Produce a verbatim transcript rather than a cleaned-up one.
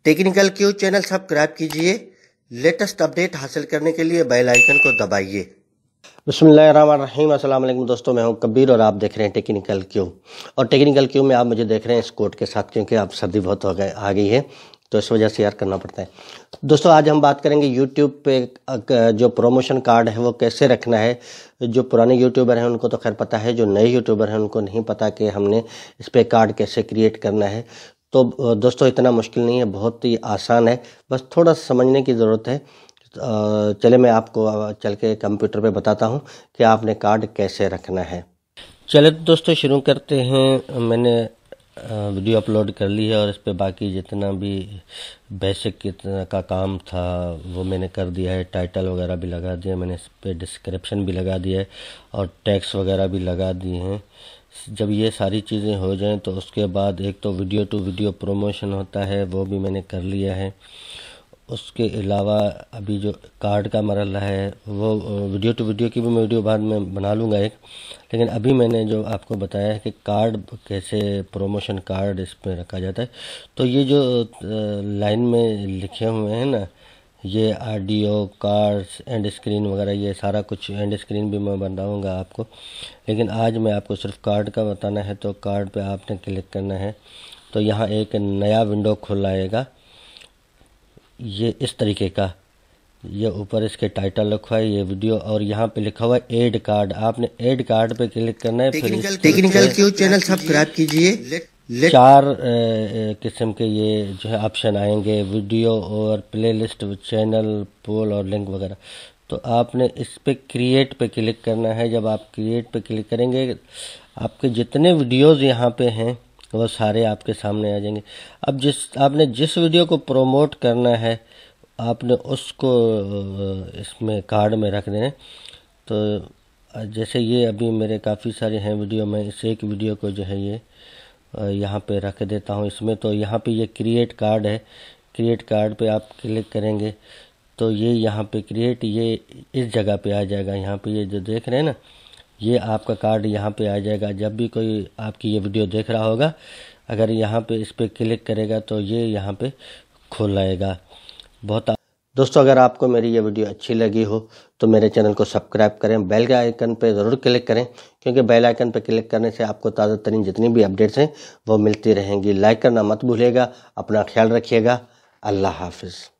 Technical Q channel subscribe कीजिए। Latest update हासिल करने के लिए बेल आइकन को दबाइए। बिस्मिल्लाहिर्रहमानिर्रहीम। अस्सलाम वालेकुम दोस्तों, मैं हूं कबीर और आप देख रहे हैं टेक्निकल क्यू। और टेक्निकल क्यू में आप मुझे देख रहे हैं इस कोट के साथ, क्योंकि अब सर्दी बहुत हो गए आ गई है तो इस वजह से यार करना पड़ता है। दोस्तों आज हम बात करेंगे यूट्यूब पे जो प्रमोशन कार्ड है वो कैसे रखना है। जो पुराने यूट्यूबर हैं उनको तो खैर पता है, जो नए यूट्यूबर हैं उनको नहीं पता कि हमने इस पे कार्ड कैसे क्रिएट करना है। तो दोस्तों इतना मुश्किल नहीं है, बहुत ही आसान है, बस थोड़ा समझने की ज़रूरत है। चले मैं आपको चल के कंप्यूटर पे बताता हूँ कि आपने कार्ड कैसे रखना है। चले तो दोस्तों शुरू करते हैं। मैंने वीडियो अपलोड कर ली है और इस पे बाकी जितना भी बेसिक का काम था वो मैंने कर दिया है। टाइटल वगैरह भी लगा दिया मैंने, इस पे डिस्क्रिप्शन भी लगा दिया है और टैग्स वगैरह भी लगा दिए हैं। जब ये सारी चीज़ें हो जाएं तो उसके बाद एक तो वीडियो टू वीडियो प्रमोशन होता है, वो भी मैंने कर लिया है। उसके अलावा अभी जो कार्ड का मरला है वो वीडियो टू वीडियो की भी मैं वीडियो बाद में बना लूँगा एक, लेकिन अभी मैंने जो आपको बताया है कि कार्ड कैसे प्रमोशन कार्ड इस पर रखा जाता है। तो ये जो लाइन में लिखे हुए हैं ना, ये ऑडियो कार्ड्स एंड स्क्रीन वगैरह, ये सारा कुछ एंड स्क्रीन भी मैं बताऊंगा आपको, लेकिन आज मैं आपको सिर्फ कार्ड का बताना है। तो कार्ड पे आपने क्लिक करना है तो यहाँ एक नया विंडो खुल आएगा, ये इस तरीके का। ये ऊपर इसके टाइटल लिखा है, ये वीडियो, और यहाँ पे लिखा हुआ है ऐड कार्ड। आपने ऐड कार्ड पे क्लिक करना है। Technical technical Q channel subscribe कीजिए। चार किस्म के ये जो है ऑप्शन आएंगे, वीडियो और प्लेलिस्ट, चैनल, पोल और लिंक वगैरह। तो आपने इस पे क्रिएट पे क्लिक करना है। जब आप क्रिएट पे क्लिक करेंगे आपके जितने वीडियोस यहाँ पे हैं वो सारे आपके सामने आ जाएंगे। अब जिस आपने जिस वीडियो को प्रमोट करना है आपने उसको इसमें कार्ड में रख देना। तो जैसे ये अभी मेरे काफ़ी सारे हैं वीडियो, में इस एक वीडियो को जो है ये यहाँ पे रख देता हूँ इसमें। तो यहाँ पे ये क्रिएट कार्ड है, क्रिएट कार्ड पे आप क्लिक करेंगे तो ये यहाँ पे क्रिएट, ये इस जगह पे आ जाएगा। यहाँ पे ये जो देख रहे हैं ना, ये आपका कार्ड यहाँ पे आ जाएगा। जब भी कोई आपकी ये वीडियो देख रहा होगा, अगर यहाँ पे इस पे क्लिक करेगा तो ये यहाँ पे खुल आएगा। बहुत दोस्तों अगर आपको मेरी ये वीडियो अच्छी लगी हो तो मेरे चैनल को सब्सक्राइब करें, बेल के आइकन पे ज़रूर क्लिक करें, क्योंकि बेल आइकन पे क्लिक करने से आपको ताज़ा तरीन जितनी भी अपडेट्स हैं वो मिलती रहेंगी। लाइक करना मत भूलिएगा। अपना ख्याल रखिएगा। अल्लाह हाफिज़।